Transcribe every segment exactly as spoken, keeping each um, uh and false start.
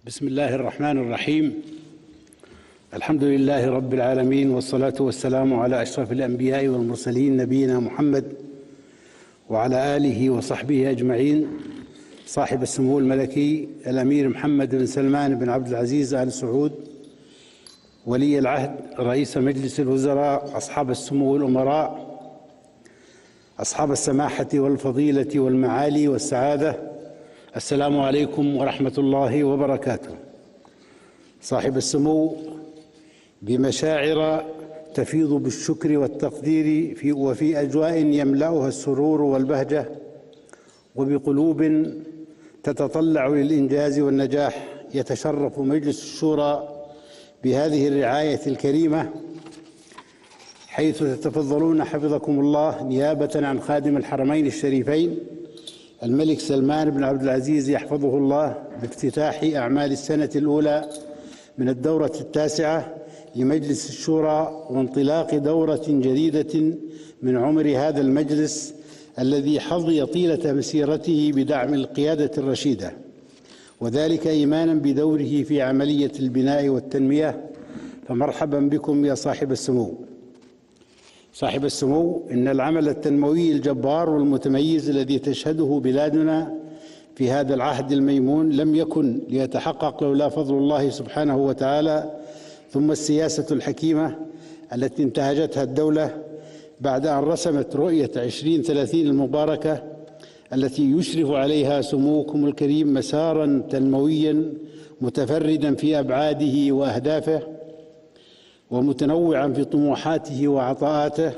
بسم الله الرحمن الرحيم. الحمد لله رب العالمين، والصلاة والسلام على أشرف الأنبياء والمرسلين نبينا محمد وعلى آله وصحبه أجمعين. صاحب السمو الملكي الأمير محمد بن سلمان بن عبد العزيز آل سعود، ولي العهد رئيس مجلس الوزراء، أصحاب السمو الأمراء، أصحاب السماحة والفضيلة والمعالي والسعادة، السلام عليكم ورحمة الله وبركاته. صاحب السمو، بمشاعر تفيض بالشكر والتقدير في وفي أجواء يملأها السرور والبهجة، وبقلوب تتطلع للإنجاز والنجاح، يتشرف مجلس الشورى بهذه الرعاية الكريمة، حيث تتفضلون حفظكم الله نيابة عن خادم الحرمين الشريفين الملك سلمان بن عبد العزيز يحفظه الله، بافتتاح أعمال السنة الأولى من الدورة التاسعة لمجلس الشورى، وانطلاق دورة جديدة من عمر هذا المجلس الذي حظي طيلة مسيرته بدعم القيادة الرشيدة، وذلك إيمانا بدوره في عملية البناء والتنمية. فمرحبا بكم يا صاحب السمو. صاحب السمو، إن العمل التنموي الجبار والمتميز الذي تشهده بلادنا في هذا العهد الميمون لم يكن ليتحقق لولا فضل الله سبحانه وتعالى، ثم السياسة الحكيمة التي انتهجتها الدولة بعد أن رسمت رؤية عشرين ثلاثين المباركة التي يشرف عليها سموكم الكريم مسارا تنمويا متفردا في أبعاده وأهدافه، ومتنوعا في طموحاته وعطاءاته،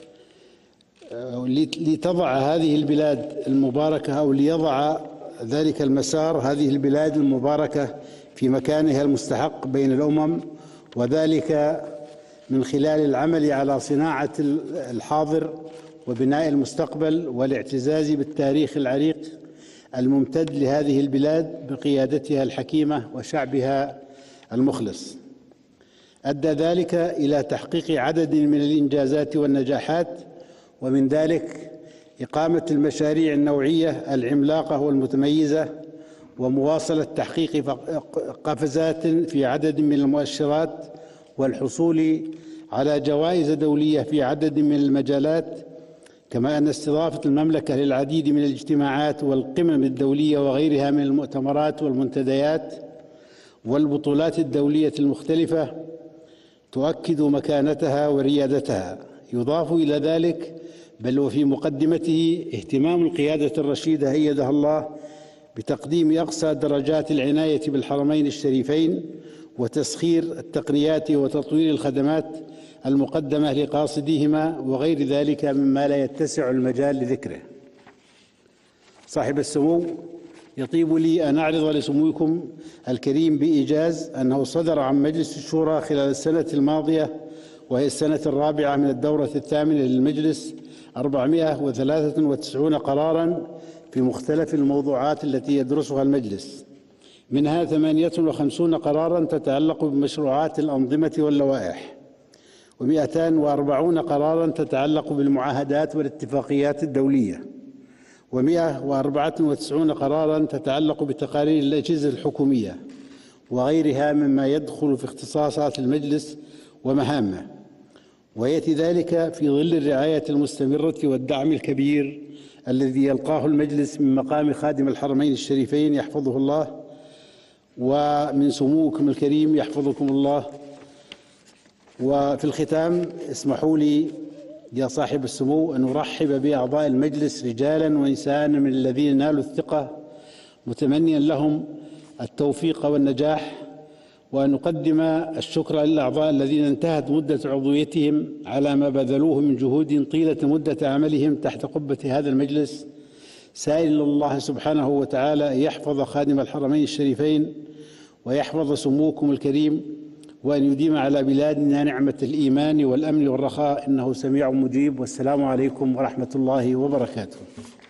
لتضع هذه البلاد المباركة أو ليضع ذلك المسار هذه البلاد المباركة في مكانها المستحق بين الأمم، وذلك من خلال العمل على صناعة الحاضر وبناء المستقبل والاعتزاز بالتاريخ العريق الممتد لهذه البلاد بقيادتها الحكيمة وشعبها المخلص. أدى ذلك إلى تحقيق عدد من الإنجازات والنجاحات، ومن ذلك إقامة المشاريع النوعية العملاقة والمتميزة، ومواصلة تحقيق قفزات في عدد من المؤشرات، والحصول على جوائز دولية في عدد من المجالات، كما أن استضافة المملكة للعديد من الاجتماعات والقمم الدولية وغيرها من المؤتمرات والمنتديات والبطولات الدولية المختلفة تؤكد مكانتها وريادتها. يضاف إلى ذلك بل وفي مقدمته اهتمام القيادة الرشيدة أيدها الله بتقديم أقصى درجات العناية بالحرمين الشريفين، وتسخير التقنيات وتطوير الخدمات المقدمة لقاصديهما، وغير ذلك مما لا يتسع المجال لذكره. صاحب السمو، يطيب لي أن أعرض لسموكم الكريم بإيجاز أنه صدر عن مجلس الشورى خلال السنة الماضية، وهي السنة الرابعة من الدورة الثامنة للمجلس، أربعمائة وثلاثة وتسعين قراراً في مختلف الموضوعات التي يدرسها المجلس، منها ثمانية وخمسين قراراً تتعلق بمشروعات الأنظمة واللوائح، ومئتان وأربعون قراراً تتعلق بالمعاهدات والاتفاقيات الدولية، ومئة وأربعة وتسعين قراراً تتعلق بتقارير الأجهزة الحكومية وغيرها مما يدخل في اختصاصات المجلس ومهامه، ويأتي ذلك في ظل الرعاية المستمرة والدعم الكبير الذي يلقاه المجلس من مقام خادم الحرمين الشريفين يحفظه الله، ومن سموكم الكريم يحفظكم الله. وفي الختام اسمحوا لي يا صاحب السمو أن أرحب بأعضاء المجلس رجالا ونساء من الذين نالوا الثقة، متمنيا لهم التوفيق والنجاح، وأن نقدم الشكر للأعضاء الذين انتهت مدة عضويتهم على ما بذلوه من جهود طيلة مدة عملهم تحت قبة هذا المجلس، سائل الله سبحانه وتعالى أن يحفظ خادم الحرمين الشريفين ويحفظ سموكم الكريم، وأن يديم على بلادنا نعمة الإيمان والأمن والرخاء، إنه سميع مجيب. والسلام عليكم ورحمة الله وبركاته.